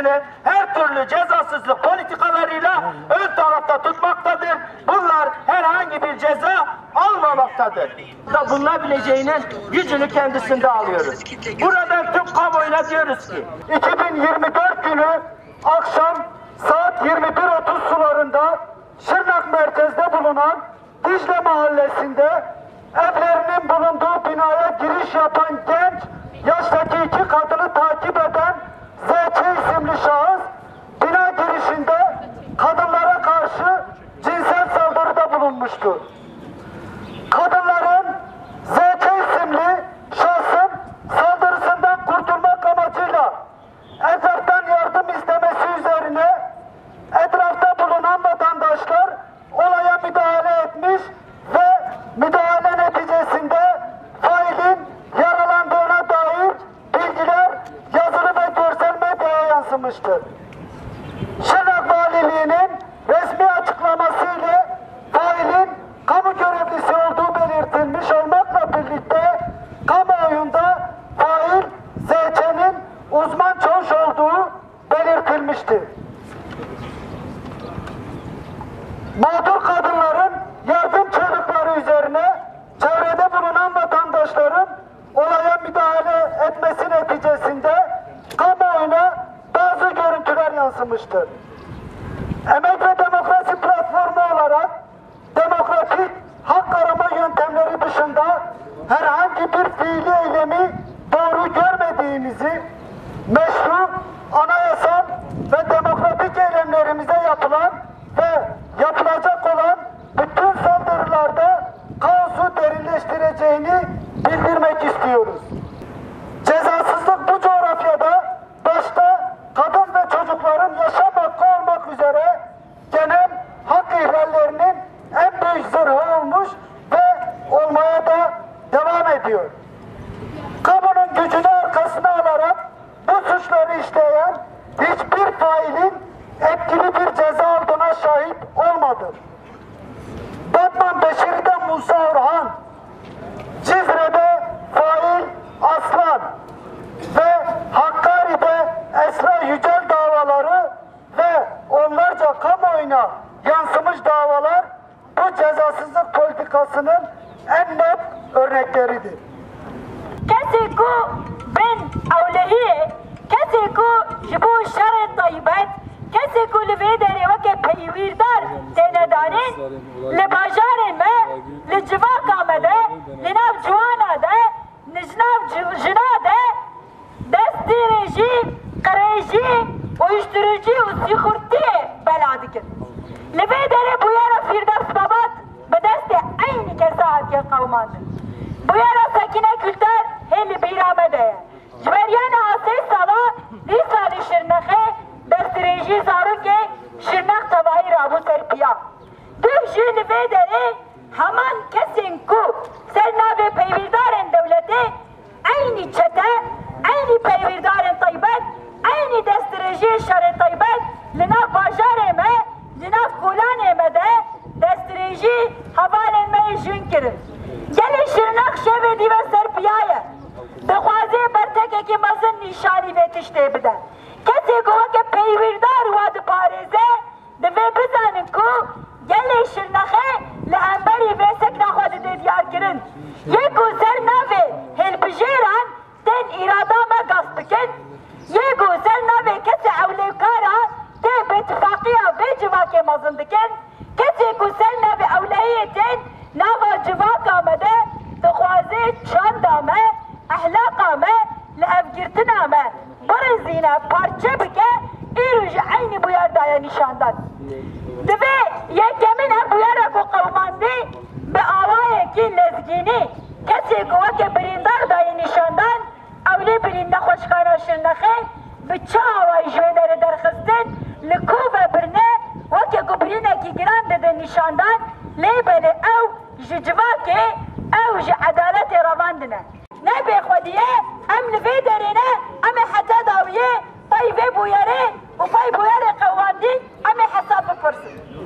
kendisini her türlü cezasızlık politikalarıyla ön tarafta tutmaktadır. Bunlar herhangi bir ceza almamaktadır. Bulunabileceğinin gücünü kendisinde alıyoruz. Buradan tüm kamuoyuna diyoruz ki 2024 günü akşam saat 21.30 sularında Şırnak merkezde bulunan Dicle Mahallesi'nde evlerinin bulunduğu binaya giriş yapan genç, yaştaki iki kadını takip eden ZC isimli şahıs, bina girişinde kadınlara karşı cinsel saldırıda bulunmuştur. Kadınların ZC isimli şahsın saldırısından kurtulmak amacıyla etraftan yardım istemesi üzerine etrafta bulunan vatandaşlar olaya müdahale etmiş ve müdahale neticesinde failin yaralandığına dair bilgiler yazılı ve görsel medyaya yansımıştır. Şırnak Valiliği'nin resmi açıklaması ile failin kamu görevlisi olduğu belirtilmiş olmakla birlikte kamuoyunda fail ZC'nin uzman çavuş olduğu belirtilmiştir. Mağdur kadınların yardım çığlıkları üzerine çevrede bulunan vatandaşların olaya müdahale etmesi neticesinde kamuoyuna bazı görüntüler yansımıştır. Emek ve Demokrasi Platformu olarak demokratik hak arama yöntemleri dışında herhangi bir fiili eylemi doğru görmediğimizi, meşru, anayasal ve demokratik eylemlerimize yapılan ve yapılacak olan bütün saldırılarda kaosu derinleştireceğini bildirmek istiyoruz. Cezasızlık bu coğrafyada başta kadın ve çocukların yaşam hakkı olmak üzere genel hak ihlallerinin en büyük zırhı olmuş ve olmaya da devam ediyor. Kamunun gücünü arkasına alarak bu suçları işleyen hiçbir failin etkili bir ceza aldığına şahit olmadı. Batman Beşeri'de Musa Orhan, Cizre'de fail Aslan ve Hakkari'de Esra Yücel davaları ve onlarca kamuoyuna yansımış davalar bu cezasızlık politikasının en net örnekleridir. کسی کو بین اولهیه کسی کو جبو شر طیبت کسی کو لوی داره وکه پیویردار دیندارین لباجار ما لجواک آمده لناف جوانا ده نجناف جنا ده دستی رجی قریجی uyuşturucu usikurti beladikin لوی داره بویارا فیردست بابات بدست aynı kesaat ke kavmandır بویارا سکینه kültür heli biramede. Cveryan asay sala di sali şirnakhe destireji zaruke şirnak tavahi rabu serpiya. Dövjün ve dere haman kesin ku serna ve peyvirdarın devleti aynı çete, aynı peyvirdarın taybet, aynı destireji şarı taybet linaf bajareme, linaf kulaneme de destireji havalenmeyi jünkirin. Gelin şirnak şevedi ve serpiyaya. Dexwaze bertekekî mezin nîşanî vê tiştê bide. Kesê ku weke peyvîrdar wa diparêze, divê bizanin ku gelê şirnexê li hemberî vê sekna xwe didê diyarkirin. Yê ku ser navê hêlbijêran tên îrada me gas bikin, yê ku ser navê kesê ewlêkara tê bêtifaqîya vê civakê mezin dikin, kesê ku ser navê ewlehiyê tên nava civaka me de dixwaze çanda me احلاقا ما لأفجرتنا ما برزينا parça bike İruj aynı bu yerdaya nişandan. Dve yekemine bu yere ku kavmandi be avaye ki lezgini kesi kuvake birindar daya nişandan avli birinde hoşkana şirnakhe bıça havayı jvedere derkhistin likuve birne vake ku birine ki giran dede nişandan lebeli ev jicvake ev ji adaleti ravandine. Ne bekhodiye, em nivê derine, em heta dawiye, pay vê bûyerê û pay bûyerê qewandî, em hesab bipirsin.